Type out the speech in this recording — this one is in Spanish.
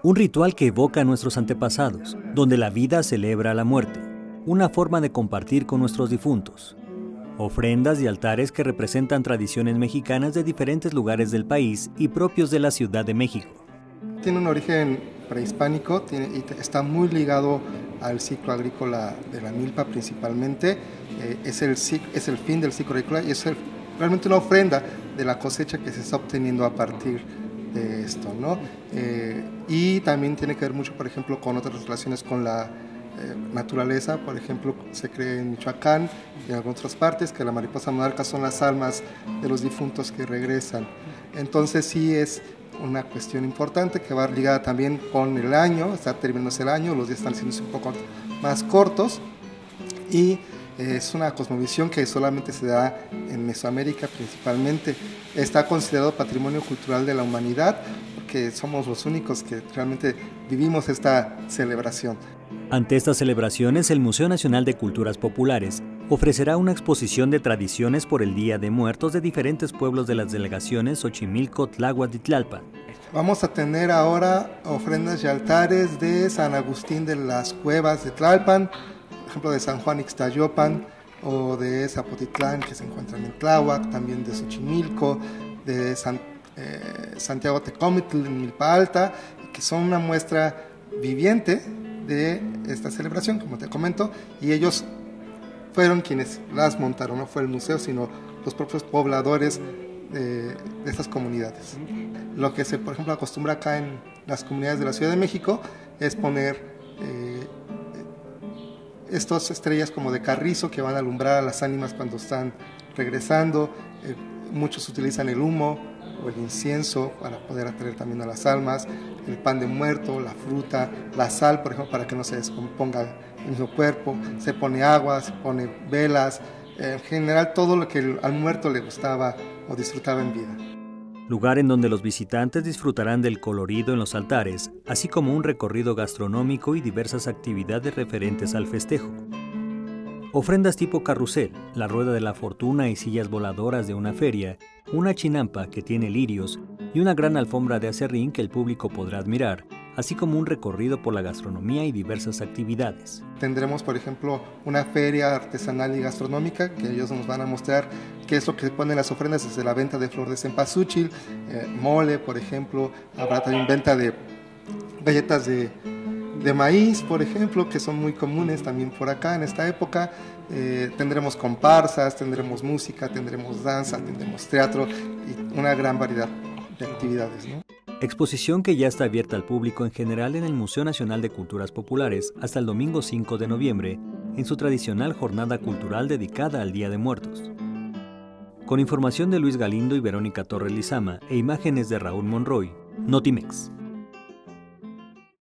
Un ritual que evoca a nuestros antepasados, donde la vida celebra a la muerte, una forma de compartir con nuestros difuntos. Ofrendas y altares que representan tradiciones mexicanas de diferentes lugares del país y propios de la Ciudad de México. Tiene un origen prehispánico y está muy ligado al ciclo agrícola de la milpa principalmente. Es el fin del ciclo agrícola y es realmente una ofrenda de la cosecha que se está obteniendo a partir de esto, ¿no? Y también tiene que ver mucho, por ejemplo, con otras relaciones con la naturaleza. Por ejemplo, se cree en Michoacán y en algunas otras partes que la mariposa monarca son las almas de los difuntos que regresan. Entonces sí es una cuestión importante que va ligada también con el año, está terminándose el año, los días están siendo un poco más cortos y es una cosmovisión que solamente se da en Mesoamérica principalmente. Está considerado patrimonio cultural de la humanidad porque somos los únicos que realmente vivimos esta celebración. Ante estas celebraciones, el Museo Nacional de Culturas Populares ofrecerá una exposición de tradiciones por el Día de Muertos de diferentes pueblos de las delegaciones Xochimilco, Tláhuac y Tlalpan. Vamos a tener ahora ofrendas y altares de San Agustín de las Cuevas de Tlalpan, por ejemplo de San Juan Ixtayopan o de Zapotitlán que se encuentran en Tláhuac, también de Xochimilco, de Santiago Tecómitl en Milpa Alta, que son una muestra viviente de esta celebración, como te comento, y ellos fueron quienes las montaron, no fue el museo, sino los propios pobladores de estas comunidades. Lo que se, por ejemplo, acostumbra acá en las comunidades de la Ciudad de México es poner estas estrellas como de carrizo que van a alumbrar a las ánimas cuando están regresando. Muchos utilizan el humo o el incienso para poder atraer también a las almas, el pan de muerto, la fruta, la sal, por ejemplo, para que no se descomponga el mismo cuerpo, se pone agua, se pone velas, en general todo lo que al muerto le gustaba o disfrutaba en vida. Lugar en donde los visitantes disfrutarán del colorido en los altares, así como un recorrido gastronómico y diversas actividades referentes al festejo. Ofrendas tipo carrusel, la rueda de la fortuna y sillas voladoras de una feria, una chinampa que tiene lirios y una gran alfombra de acerrín que el público podrá admirar, así como un recorrido por la gastronomía y diversas actividades. Tendremos, por ejemplo, una feria artesanal y gastronómica que ellos nos van a mostrar qué es lo que se pone en las ofrendas, desde la venta de flor de cempasúchil, mole, por ejemplo. Habrá también venta de galletas de maíz, por ejemplo, que son muy comunes también por acá en esta época. Tendremos comparsas, tendremos música, tendremos danza, tendremos teatro y una gran variedad de actividades, ¿no? Exposición que ya está abierta al público en general en el Museo Nacional de Culturas Populares hasta el domingo 5 de noviembre, en su tradicional jornada cultural dedicada al Día de Muertos. Con información de Luis Galindo y Verónica Torres Lizama e imágenes de Raúl Monroy, Notimex.